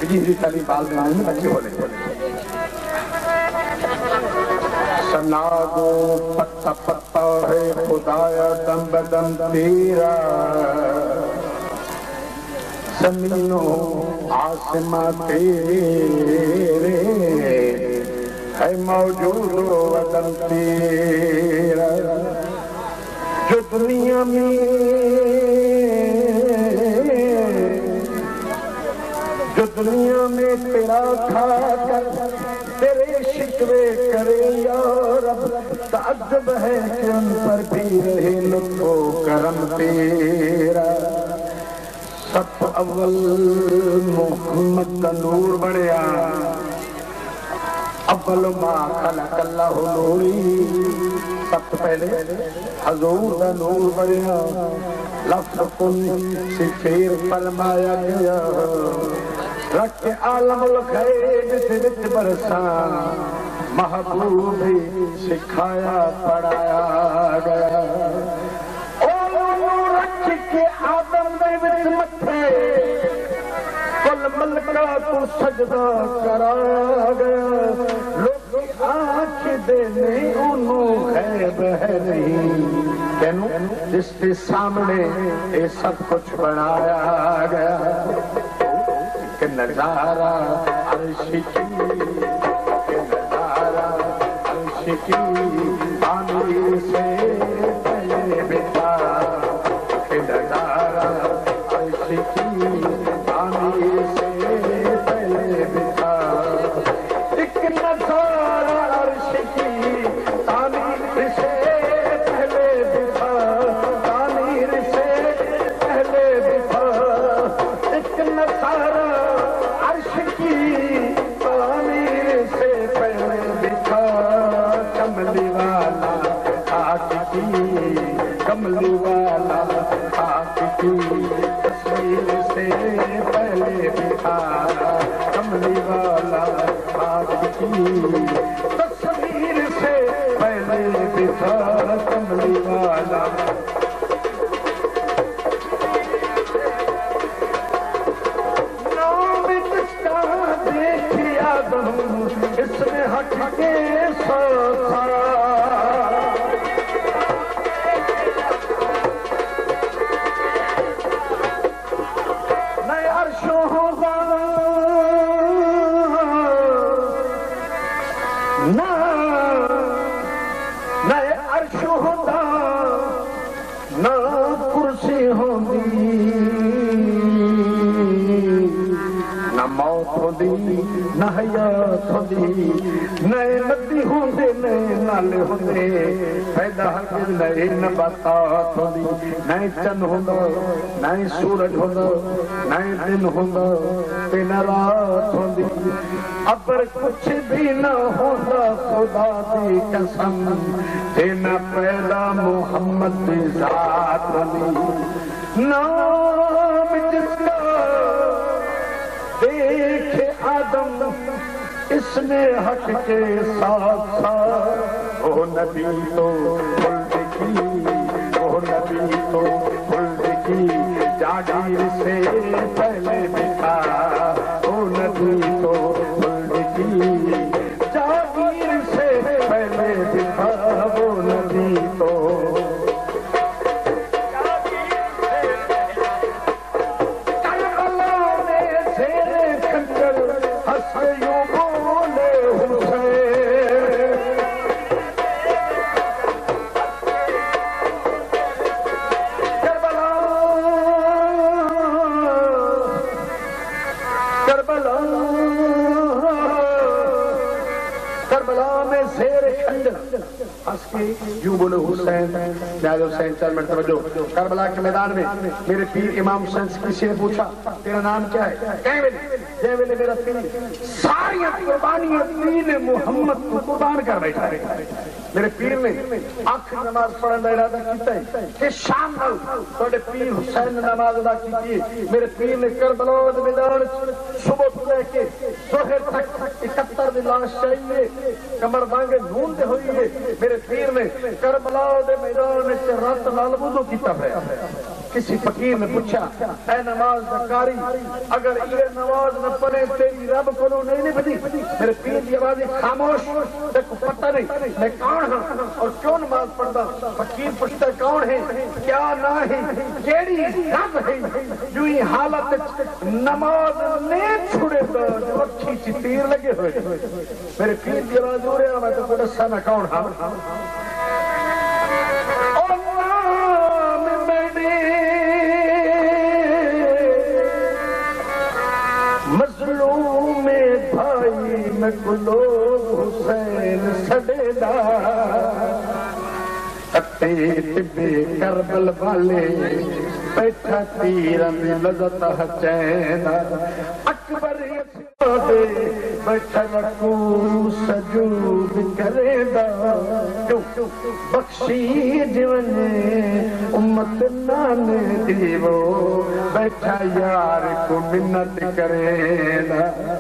جی تعلیم بال میں بچے بولے سناگو پتا پتا ہے خدایا دم بدم تیرا زمین و آسمان تیرے ہے موجود و وطن تیرا جو دنیا میں تیرا کھا کر تیرے شکوے کرے یا رب تعجب ہے کہ ان پر بھی رہے لطف و کرم تیرا سب اول محمد کا نور بڑھیا اول ما خلق اللہ نوری سب پہلے حضور کا نور بڑھیا لفظ کن سے پھر فرمایا گیا رکھ عالم الخیر سے وچ برساں محبوب سکھایا پڑھایا گیا او رکھ کے آدم دے وچ متھے کل ملکہ کو سجدہ کرایا گیا لوگ آنکھ دینے انہوں غیب ہے نہیں کہنوں جس کے سامنے یہ سب کچھ بنایا گیا کہ نظارہ عرش کی کہ نظارہ عرش کی تعمیر سے پہلے بتا کہ نظارہ عرش کی تعمیر سے پہلے بتا ایک نظارہ عرش کی تعمیر سے پہلے بتا تعمیر سے پہلے بتا ایک نظارہ عرش کی تعمیر سے پہلے بتا کملی والا خاک کی کملی والا خاک کی تصویر سے پہلے بتا کملی والا خاک کی تصویر سے پہلے بتا کملی والا اس میں حق کے ساتھ نئے عرش ہوگا نئے عرش ہوگا نہ کرسی ہوگی نہ موت ہوندی نہ حیات ہوندی نئے ندی ہوندے نئے نالے ہوندے پیدا ہرگز نئے نباتات ہوندی نئے چند ہوندا نئے سورج ہوندا نئے دن ہوندا تے نہ رات ہوندی ابر کچھ بھی نہ ہوندا خدا دی قسم تے نہ پیدا محمد دی ذات ہوندی نام جس کا دیکھے آدم اس نے حق کے ساتھ ساتھ وہ نبی تو خلد کی وہ نبی تو خلد کی جاگیر سے پہلے دکھا وہ نبی تو خلد کی جاگیر سے پہلے دکھا وہ نبی تو یوں بولے حسین لہذا حسین 4 منٹ توجہ کربلا کے میدان میں میرے پیر امام حسین سے کسی نے پوچھا تیرا نام کیا ہے کہیں ویلے میرا پیر ساری قربانیاں دین محمد کو قربان کر بیٹھا ہے میرے پیر نے آخر نماز پڑھنے کا ارادہ کیتا ہے کہ شام کو پیر حسین نماز ادا کی میرے پیر نے کربلا کے میدان صبح کو لے کے ظہر تک 71 دن لاش چاہیے کمر بانگے ڈھونڈتے ہوئے میرے پیر نے کربلا کے میدان رات نال وضو کیتا ہے کسی فقیر نے پوچھا اے نماز دکاری اگر یہ نماز نہ پڑھے تیری رب کو نہیں بدی میرے پیر کی آواز خاموش دیکھو پتہ نہیں میں کون ہوں اور کیوں نماز پڑھتا فقیر پوچھتا کون ہے کیا نہ ہے کیڑی رب ہے جو ہی حالت نماز نہیں چھڑے تو جو اکھی چی تیر لگے ہوئے میرے پیر کی آواز ہو رہا میں تو کو دسا نہ کون ہوں مظلوم بھائی میں کلو حسین سڑے دا بے کربل والے بیٹھا تیرن لذت حسین اکبر دے بیٹھا رکو سجود کرے دا بخشی جونے امت نانے دیو بیٹھا یار کو منت کرے دا